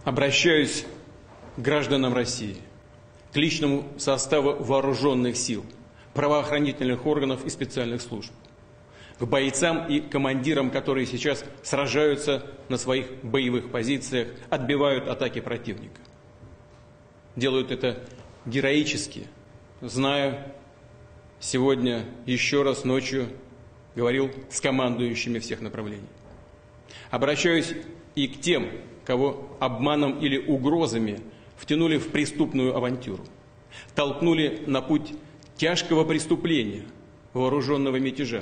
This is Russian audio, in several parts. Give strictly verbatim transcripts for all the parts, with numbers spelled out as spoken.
Обращаюсь к гражданам России, к личному составу вооруженных сил, правоохранительных органов и специальных служб, к бойцам и командирам, которые сейчас сражаются на своих боевых позициях, отбивают атаки противника. Делают это героически, зная, сегодня еще раз ночью говорил с командующими всех направлений. Обращаюсь и к тем, кого обманом или угрозами втянули в преступную авантюру, толкнули на путь тяжкого преступления, вооруженного мятежа.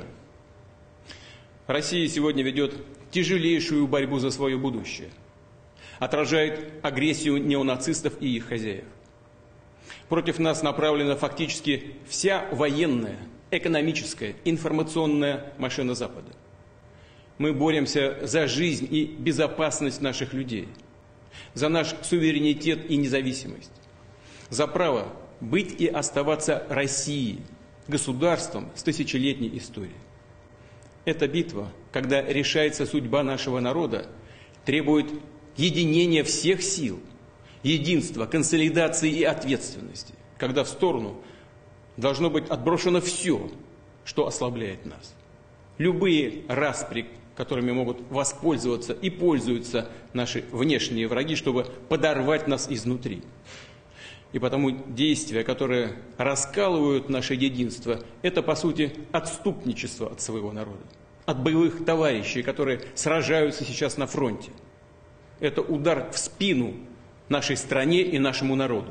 Россия сегодня ведет тяжелейшую борьбу за свое будущее, отражает агрессию неонацистов и их хозяев. Против нас направлена фактически вся военная, экономическая, информационная машина Запада. Мы боремся за жизнь и безопасность наших людей, за наш суверенитет и независимость, за право быть и оставаться Россией, государством с тысячелетней историей. Эта битва, когда решается судьба нашего народа, требует единения всех сил, единства, консолидации и ответственности, когда в сторону должно быть отброшено все, что ослабляет нас. Любые распри, которыми могут воспользоваться и пользуются наши внешние враги, чтобы подорвать нас изнутри. И потому действия, которые раскалывают наше единство, это, по сути, отступничество от своего народа, от боевых товарищей, которые сражаются сейчас на фронте. Это удар в спину нашей стране и нашему народу.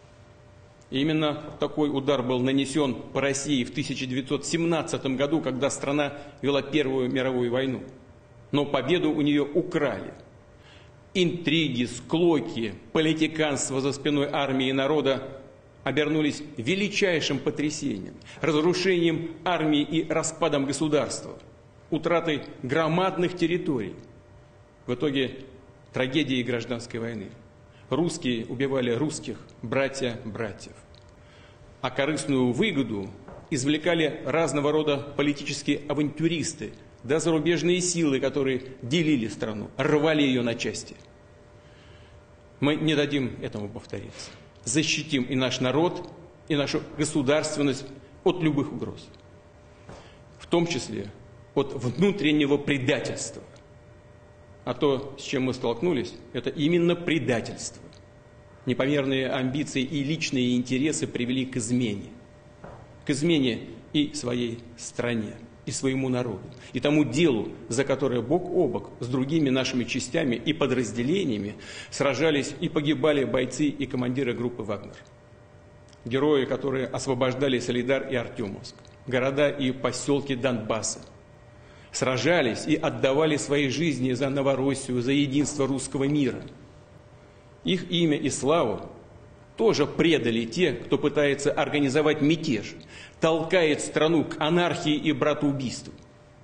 И именно такой удар был нанесен по России в тысяча девятьсот семнадцатом году, когда страна вела Первую мировую войну. Но победу у нее украли. Интриги, склоки, политиканство за спиной армии и народа обернулись величайшим потрясением, разрушением армии и распадом государства, утратой громадных территорий. В итоге трагедии гражданской войны. Русские убивали русских, братья братьев. А корыстную выгоду извлекали разного рода политические авантюристы, да зарубежные силы, которые делили страну, рвали ее на части. Мы не дадим этому повториться. Защитим и наш народ, и нашу государственность от любых угроз. В том числе от внутреннего предательства. А то, с чем мы столкнулись, это именно предательство. Непомерные амбиции и личные интересы привели к измене. К измене и своей стране, и своему народу, и тому делу, за которое бок о бок с другими нашими частями и подразделениями сражались и погибали бойцы и командиры группы «Вагнер». Герои, которые освобождали Солидар и Артемовск, города и поселки Донбасса, сражались и отдавали свои жизни за Новороссию, за единство русского мира. Их имя и славу тоже предали те, кто пытается организовать мятеж, толкает страну к анархии и братоубийству,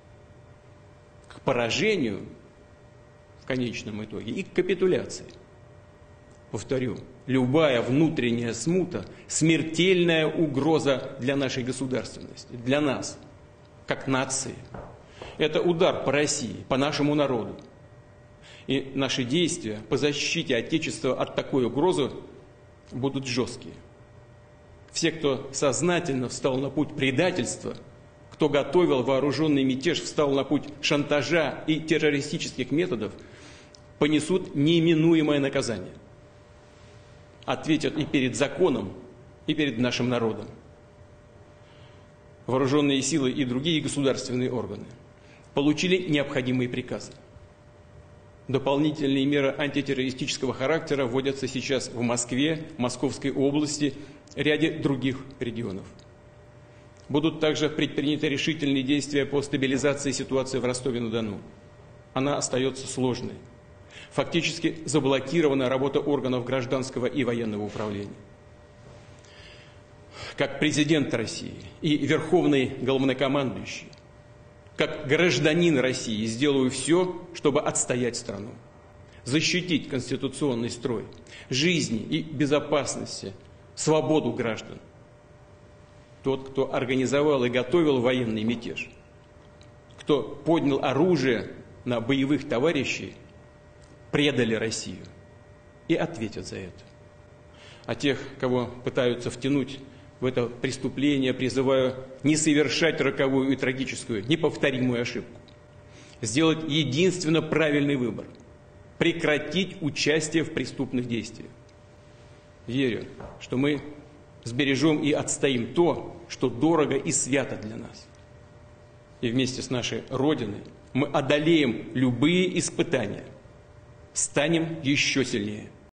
к поражению в конечном итоге и к капитуляции. Повторю, любая внутренняя смута – смертельная угроза для нашей государственности, для нас, как нации. Это удар по России, по нашему народу. И наши действия по защите Отечества от такой угрозы будут жесткие. Все, кто сознательно встал на путь предательства, кто готовил вооруженный мятеж, встал на путь шантажа и террористических методов, понесут неименуемое наказание. Ответят и перед законом, и перед нашим народом. Вооруженные силы и другие государственные органы получили необходимые приказы. Дополнительные меры антитеррористического характера вводятся сейчас в Москве, Московской области, ряде других регионов. Будут также предприняты решительные действия по стабилизации ситуации в Ростове-на-Дону. Она остается сложной. Фактически заблокирована работа органов гражданского и военного управления. Как президент России и верховный главнокомандующий, как гражданин России сделаю все, чтобы отстоять страну, защитить конституционный строй, жизни и безопасности, свободу граждан. Тот, кто организовал и готовил военный мятеж, кто поднял оружие на боевых товарищей, предали Россию. и ответят за это. А тех, кого пытаются втянуть в это преступление, призываю не совершать роковую и трагическую, неповторимую ошибку. Сделать единственно правильный выбор – прекратить участие в преступных действиях. Верю, что мы сбережем и отстоим то, что дорого и свято для нас. И вместе с нашей Родиной мы одолеем любые испытания, станем еще сильнее.